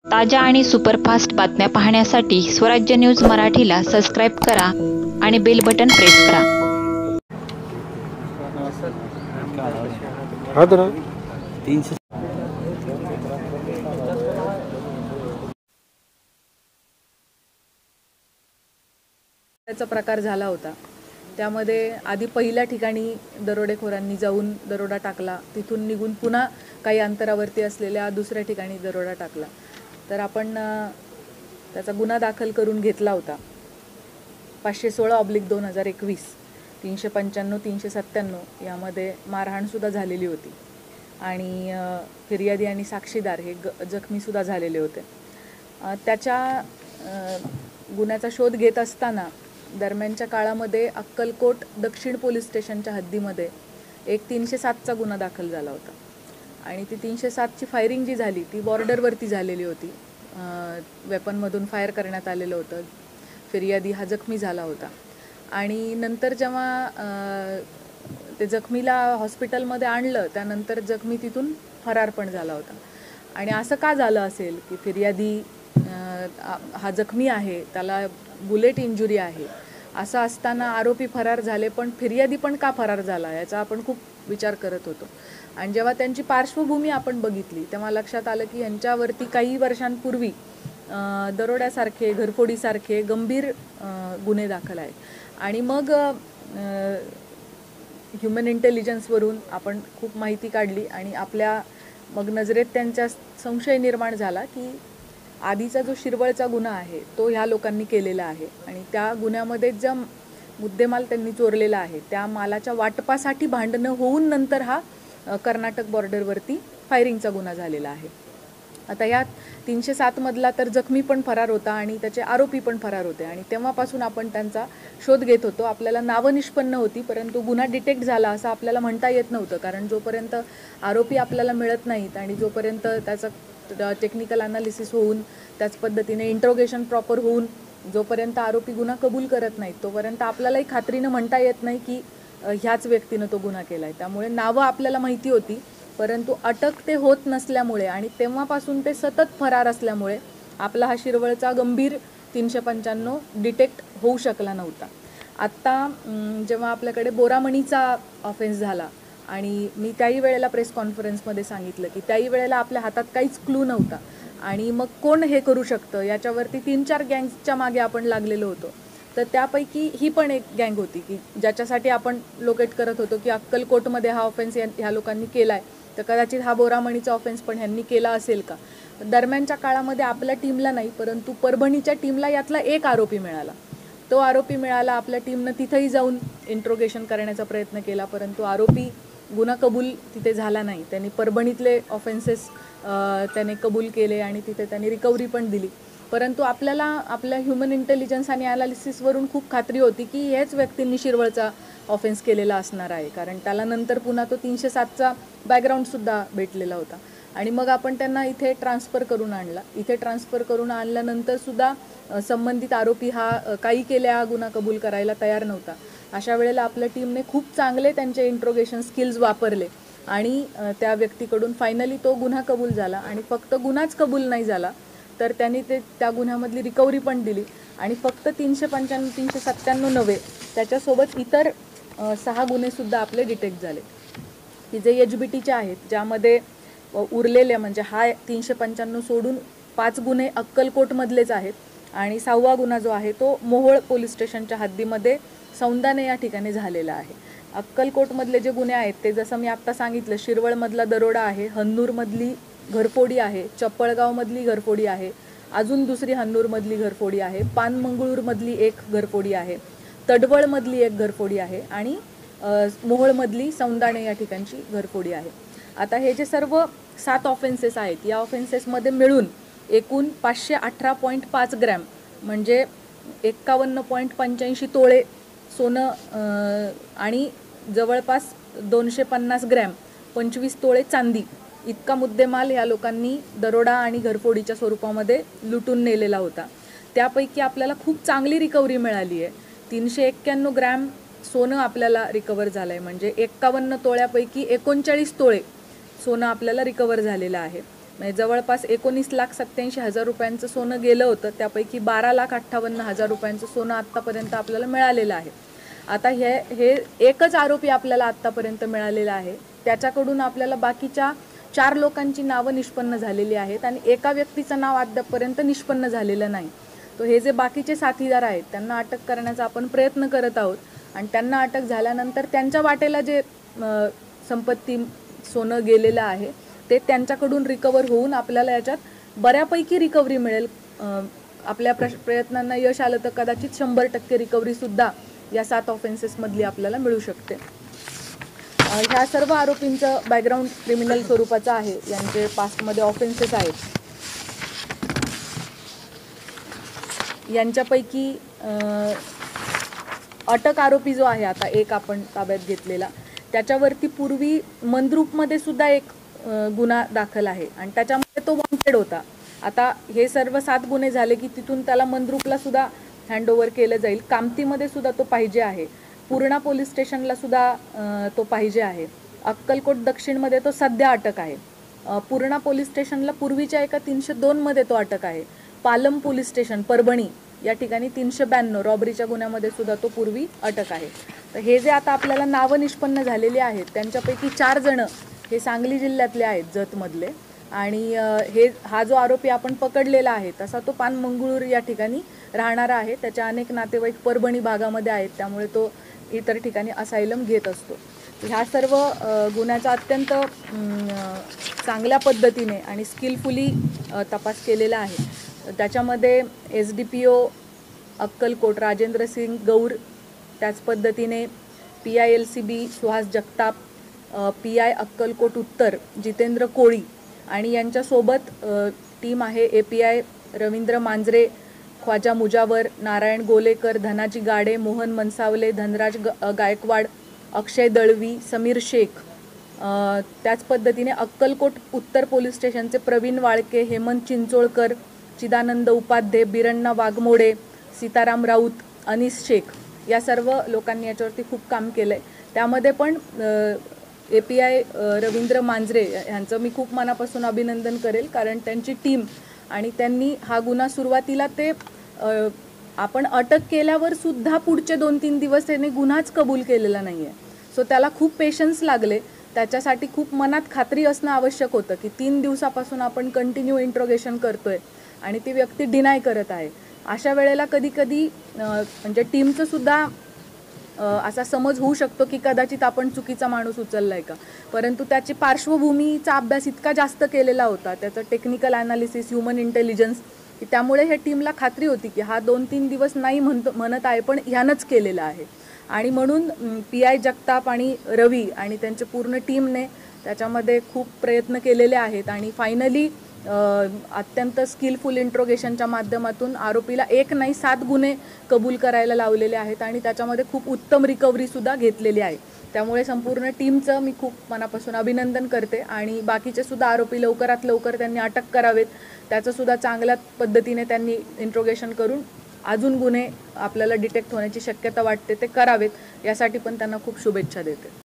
ताज्या आणि सुपरफास्ट बातम्या पाहण्यासाठी स्वराज्य न्यूज मराठीला सबस्क्राईब करा आणि बेल बटन प्रेस करा. त्याचा प्रकार झाला होता. त्यामध्ये आधी पहिल्या ठिकाणी दरोडेखोरांनी जाऊन दरोडा टाकला, तिथून निघून पुन्हा काही अंतरावरती असलेल्या दुसऱ्या ठिकाणी दरोडा टाकला. तर आपण त्याचा गुन्हा दाखल करून घेतला होता. 516/2021 395 397 यामध्ये मारहाणसुद्धा झालेली होती आणि फिर्यादी आणि साक्षीदार हे जखमीसुद्धा झालेले होते. त्याच्या गुन्ह्याचा शोध घेत असताना दरम्यानच्या काळामध्ये अक्कलकोट दक्षिण पोलीस स्टेशनच्या हद्दीमध्ये एक 307चा गुन्हा दाखल झाला होता आणि ती 307ची फायरिंग जी झाली ती बॉर्डरवरती झालेली होती. वेपनमधून फायर करण्यात आलेलं होतं. फिर्यादी हा जखमी झाला होता आणि नंतर जेव्हा ते जखमीला हॉस्पिटलमध्ये आणलं त्यानंतर जखमी तिथून फरार पण झाला होता. आणि असं का झालं असेल की फिर्यादी हा जखमी आहे, त्याला बुलेट इंजुरी आहे, असं असताना आरोपी फरार झाले पण फिर्यादी पण का फरार झाला याचा आपण खूप विचार करत होतो. आणि जेव्हा त्यांची पार्श्वभूमी आपण बघितली तेव्हा लक्षात आलं की यांच्यावरती काही वर्षांपूर्वी दरोड्यासारखे घरफोडीसारखे गंभीर गुन्हे दाखल आहेत. आणि मग ह्युमन इंटेलिजन्सवरून आपण खूप माहिती काढली आणि आपल्या मग नजरेत त्यांचा संशय निर्माण झाला की आधीचा जो शिरवळचा गुन्हा आहे तो ह्या लोकांनी केलेला आहे आणि त्या गुन्ह्यामध्ये ज्या मुद्देमाल त्यांनी चोरलेला आहे त्या मालाच्या वाटपासाठी भांडणं होऊन नंतर हा कर्नाटक बॉर्डरवरती फायरिंगचा गुन्हा झालेला आहे. आता या 307 मधला तर जखमी पण फरार होता आणि त्याचे आरोपी पण फरार होते आणि तेव्हापासून आपण त्यांचा शोध घेत होतो. आपल्याला नावं निष्पन्न होती परंतु गुन्हा डिटेक्ट झाला असं आपल्याला म्हणता येत नव्हतं, कारण जोपर्यंत आरोपी आपल्याला मिळत नाहीत आणि जोपर्यंत त्याचा टेक्निकल ॲनालिसिस होऊन त्याच पद्धतीने इंट्रोगेशन प्रॉपर होऊन जोपर्यंत आरोपी गुन्हा कबूल करत नाहीत तोपर्यंत आपल्यालाही खात्रीनं म्हणता येत नाही की ह्याच व्यक्तीनं तो गुन्हा केला आहे. त्यामुळे नावं आपल्याला माहिती होती परंतु अटक ते होत नसल्यामुळे आणि तेव्हापासून ते सतत फरार असल्यामुळे आपला हा शिरवळचा गंभीर 395 डिटेक्ट होऊ शकला नव्हता. आत्ता जेव्हा आपल्याकडे बोरामणीचा ऑफेन्स झाला आणि मी त्याही वेळेला प्रेस कॉन्फरन्समध्ये सांगितलं की त्याही वेळेला आपल्या हातात काहीच क्लू नव्हता आणि मग कोण हे करू शकतं याच्यावरती 3-4 गँग्सच्या मागे आपण लागलेलो होतो. तर त्यापैकी ही पण एक गँग होती की ज्याच्यासाठी आपण लोकेट करत होतो की अक्कलकोटमध्ये हा ऑफेन्स ह्या लोकांनी केला आहे तर कदाचित हा बोरामणीचा ऑफेन्स पण ह्यांनी केला असेल का. दरम्यानच्या काळामध्ये आपल्या टीमला नाही परंतु परभणीच्या टीमला यातला एक आरोपी मिळाला. तो आरोपी मिळाला. आपल्या टीमनं तिथंही जाऊन इंट्रोगेशन करण्याचा प्रयत्न केला परंतु आरोपी गुन्हा कबूल तिथे झाला नाही. त्यांनी परभणीतले ऑफेन्सेस त्याने कबूल केले आणि तिथे त्यांनी रिकव्हरी पण दिली. परंतु आपल्याला आपल्या ह्युमन इंटेलिजन्स आणि ॲनालिसिसवरून खूप खात्री होती की हेच व्यक्तींनी शिरवळचा ऑफेन्स केलेला असणार आहे, कारण त्याला नंतर पुन्हा तो 307चा बॅकग्राऊंडसुद्धा भेटलेला होता. आणि मग आपण त्यांना इथे ट्रान्सफर करून आणला. इथे ट्रान्सफर करून आणल्यानंतरसुद्धा संबंधित आरोपी हा काही केल्या गुन्हा कबूल करायला तयार नव्हता. अशा वेळेला आपल्या टीमने खूप चांगले त्यांचे इंट्रोगेशन स्किल्स वापरले आणि त्या व्यक्तीकडून फायनली तो गुन्हा कबूल झाला. आणि फक्त गुन्हाच कबूल नाही झाला तर त्यांनी त्या गुन्ह्यामधली रिकव्हरी पण दिली आणि फक्त 395 397 नव्हे त्याच्यासोबत इतर 6 गुन्हेसुद्धा आपले डिटेक्ट झाले की जे HBTचे आहेत, ज्यामध्ये उरलेले म्हणजे हा 395 सोडून 5 गुन्हे अक्कलकोटमधलेच आहेत आणि 6वा गुन्हा जो आहे तो मोहोळ पोलीस स्टेशनच्या हद्दीमध्ये सौंदाने या ठिकाणी झालेला आहे. अक्कलकोटमधले जे गुन्हे आहेत ते जसं मी आत्ता सांगितलं, शिरवळमधला दरोडा आहे, हन्नूरमधली घरफोडी आहे, चप्पळगावमधली घरफोडी आहे, अजून दुसरी हन्नूरमधली घरफोडी आहे, पानमंगळूरमधली एक घरफोडी आहे, तडवळमधली एक घरफोडी आहे आणि मोहोळमधली सौंदाणे या ठिकाणची घरफोडी आहे. आता हे जे सर्व 7 ऑफेन्सेस आहेत या ऑफेन्सेसमध्ये मिळून एकूण 518.5 ग्रॅम म्हणजे 51.85 तोळे सोनं आणि जवळपास 250 ग्रॅम 25 तोळे चांदी इतका मुद्देमाल ह्या लोकांनी दरोडा आणि घरफोडीच्या स्वरूपामध्ये लुटून नेलेला होता. त्यापैकी आपल्याला खूप चांगली रिकव्हरी मिळाली आहे. 391 ग्रॅम सोनं आपल्याला रिकवर झालं आहे, म्हणजे 51 तोळ्यापैकी 39 तोळे सोनं आपल्याला रिकवर झालेलं आहे. म्हणजे जवळपास 19,87,000 रुपयांचं सोनं गेलं होतं. त्यापैकी 12,58,000 रुपयांचं सोनं आत्तापर्यंत आपल्याला मिळालेलं आहे. आता हे एकच आरोपी आपल्याला आत्तापर्यंत मिळालेला आहे. त्याच्याकडून आपल्याला बाकीच्या 4 लोकांची नावं निष्पन्न झालेली आहेत आणि एका व्यक्तीचं नाव अद्यापपर्यंत निष्पन्न झालेलं नाही. तो हे जे बाकीचे साथीदार आहेत त्यांना अटक करण्याचा आपण प्रयत्न करत आहोत आणि त्यांना अटक झाल्यानंतर त्यांच्या वाटेला जे संपत्ती सोनं गेलेलं आहे ते त्यांच्याकडून रिकवर होऊन आपल्याला याच्यात बऱ्यापैकी रिकव्हरी मिळेल. आपल्या प्रयत्नांना यश आलं तर कदाचित 100% रिकव्हरीसुद्धा या 7 ऑफेन्सेसमधली आपल्याला मिळू शकते. ह्या सर्व आरोपींचं बॅकग्राऊंड क्रिमिनल स्वरूपाचं आहे. यांचे पास्टमध्ये ऑफेन्सेस आहेत. यांच्यापैकी अटक आरोपी जो आहे आता एक आपण ताब्यात घेतलेला, त्याच्यावरती पूर्वी मंद्रुपमध्ये सुद्धा एक गुन्हा दाखल आहे आणि त्याच्यामध्ये तो वॉन्टेड होता. आता हे सर्व 7 गुन्हे झाले की तिथून त्याला मंद्रुपला सुद्धा हँडओव्हर केलं जाईल. कामतीमध्ये सुद्धा तो पाहिजे आहे. पूर्णा पोलीस स्टेशनला सुद्धा तो पाहिजे आहे. अक्कलकोट दक्षिणमध्ये तो सध्या अटक आहे. पूर्णा पोलीस स्टेशनला पूर्वीच्या एका 302 मध्ये तो अटक आहे. पालम पोलीस स्टेशन परभणी या ठिकाणी 392 रॉबरीच्या गुन्ह्यामध्ये सुद्धा तो पूर्वी अटक आहे. तर हे जे आता आपल्याला नावं निष्पन्न झालेली आहेत त्यांच्यापैकी 4 जण हे सांगली जिल्ह्यातले आहेत, जतमधले. आणि हा जो आरोपी आपण पकडलेला आहे तसा तो पानमंगळूर या ठिकाणी राहणारा आहे. त्याच्या अनेक नातेवाईक परभणी भागामध्ये आहेत, त्यामुळे तो इतर ठिकाणी असायलम घेत असतो. ह्या सर्व गुन्ह्याचा अत्यंत चांगल्या पद्धतीने आणि स्किलफुली तपास केलेला आहे. त्याच्यामध्ये SDPO अक्कलकोट राजेंद्र सिंग गौर, त्याच पद्धतीने PILCB सुहास जगताप, PI अक्कलकोट उत्तर जितेंद्र कोळी आणि यांच्यासोबत टीम आहे API रवींद्र मांजरे, ख्वाजा मुजावर, नारायण गोलेकर, धनाजी गाडे, मोहन मनसावले, धनराज गायकवाड, अक्षय दळवी, समीर शेख. त्याच पद्धतीने अक्कलकोट उत्तर पोलीस स्टेशनचे प्रवीण वाळके, हेमंत चिंचोळकर, चिदानंद उपाध्ये, बिरण्णा वाघमोडे, सीताराम राऊत, अनिस शेख या सर्व लोकांनी याच्यावरती खूप काम केलं आहे. त्यामध्ये पण API रवींद्र मांजरे यांचं मी खूप मनापासून अभिनंदन करेल, कारण त्यांची टीम आणि त्यांनी हा गुन्हा सुरुवातीला ते आपण अटक केल्यावर सुद्धा पुढचे 2-3 दिवस त्याने गुन्हाच कबूल केलेला नाही आहे. सो त्याला खूप पेशन्स लागले. त्याच्यासाठी खूप मनात खात्री असणं आवश्यक होतं की 3 दिवसापासून आपण कंटिन्यू इंट्रोगेशन करतोय आणि ती व्यक्ती डिनाय करत आहे. अशा वेळेला कधी कधी म्हणजे टीमचं सुद्धा असा समज होऊ शकतो की कदाचित आपण चुकीचा माणूस उचललाय का, परंतु त्याची पार्श्वभूमीचा अभ्यास इतका जास्त केलेला होता, त्याचं टेक्निकल ॲनालिसिस, ह्युमन इंटेलिजन्स, की त्यामुळे हे टीमला खात्री होती की हा 2-3 दिवस नाही म्हणत आहे पण ह्यानंच केलेलं आहे. आणि म्हणून PI जगताप आणि रवी आणि त्यांच्या पूर्ण टीमने त्याच्यामध्ये खूप प्रयत्न केलेले आहेत आणि फायनली अत्यंत स्किलफुल इंट्रोगेशनच्या माध्यमातून आरोपीला 1 नाही 7 गुन्हे कबूल करायला लावलेले आहेत आणि त्याच्यामध्ये खूप उत्तम रिकव्हरीसुद्धा घेतलेली आहे. त्यामुळे संपूर्ण टीमचं मी खूप मनापासून अभिनंदन करते आणि बाकीचे सुद्धा आरोपी लवकरात लवकर त्यांनी अटक करावेत. त्याचंसुद्धा चांगल्या पद्धतीने त्यांनी इंट्रोगेशन करून अजून गुन्हे आपल्याला डिटेक्ट होण्याची शक्यता वाटते ते करावेत. यासाठी पण त्यांना खूप शुभेच्छा देते.